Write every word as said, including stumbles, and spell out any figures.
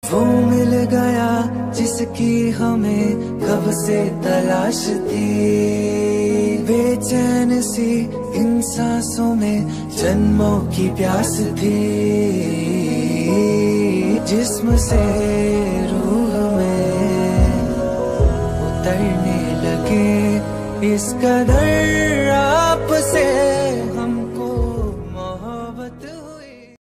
वो मिल गया जिसकी हमें कब से तलाश थी, बेचैन सी इन सांसों में जन्मों की प्यास थी। जिस्म से रूह में उतरने लगे इस कदर आपसे